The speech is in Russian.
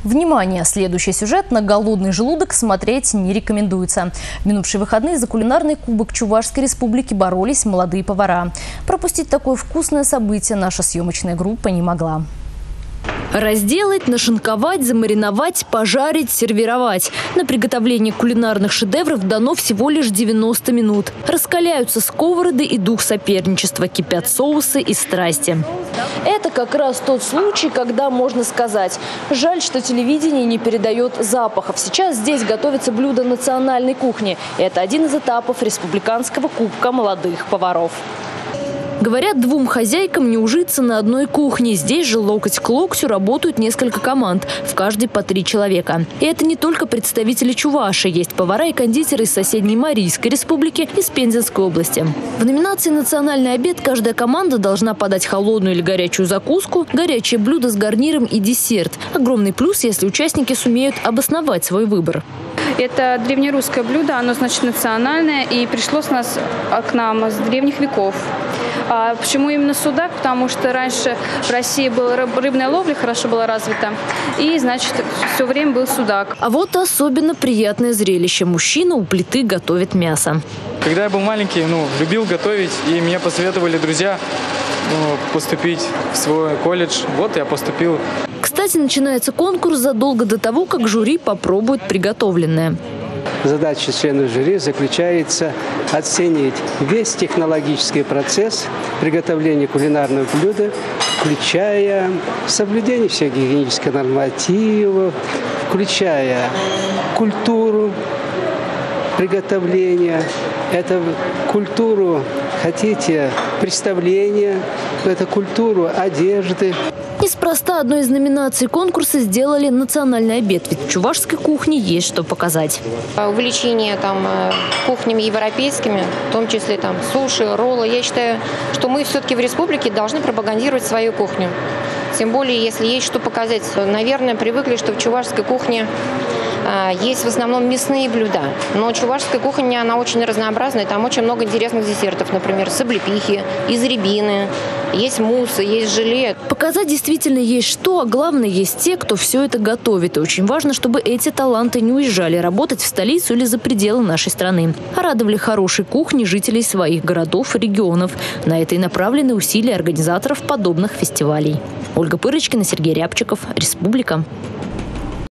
Внимание! Следующий сюжет на голодный желудок смотреть не рекомендуется. В минувшие выходные за кулинарный кубок Чувашской республики боролись молодые повара. Пропустить такое вкусное событие наша съемочная группа не могла. Разделать, нашинковать, замариновать, пожарить, сервировать. На приготовление кулинарных шедевров дано всего лишь 90 минут. Раскаляются сковороды и дух соперничества, кипят соусы и страсти. Это как раз тот случай, когда можно сказать: жаль, что телевидение не передает запахов. Сейчас здесь готовится блюдо национальной кухни. Это один из этапов республиканского кубка молодых поваров. Говорят, двум хозяйкам не ужиться на одной кухне. Здесь же локоть к локтю работают несколько команд, в каждой по 3 человека. И это не только представители Чувашии. Есть повара и кондитеры из соседней Марийской республики и из Пензенской области. В номинации «Национальный обед» каждая команда должна подать холодную или горячую закуску, горячее блюдо с гарниром и десерт. Огромный плюс, если участники сумеют обосновать свой выбор. Это древнерусское блюдо, оно, значит, национальное и пришло к нам с древних веков. Почему именно судак? Потому что раньше в России была рыбная ловля, хорошо была развита, и, значит, все время был судак. А вот особенно приятное зрелище. Мужчина у плиты готовит мясо. Когда я был маленький, любил готовить, и мне посоветовали друзья поступить в свой колледж. Вот я поступил. Кстати, начинается конкурс задолго до того, как жюри попробует приготовленное. Задача членов жюри заключается оценить весь технологический процесс приготовления кулинарного блюда, включая соблюдение всех гигиенических нормативов, включая культуру приготовления, это культуру, хотите, представления, это культуру одежды. Неспроста одной из номинаций конкурса сделали национальный обед, ведь в чувашской кухне есть что показать. Увлечение кухнями европейскими, в том числе суши, роллы. Я считаю, что мы все-таки в республике должны пропагандировать свою кухню. Тем более, если есть что показать. Наверное, привыкли, что в чувашской кухне есть в основном мясные блюда. Но чувашская кухня, она очень разнообразная. Там очень много интересных десертов. Например, саблепихи, из рябины, есть муссы, есть желе. Показать действительно есть что, а главное, есть те, кто все это готовит. И очень важно, чтобы эти таланты не уезжали работать в столицу или за пределы нашей страны, а радовали хорошей кухней жителей своих городов и регионов. На это и направлены усилия организаторов подобных фестивалей. Ольга Пырочкина, Сергей Рябчиков, Республика.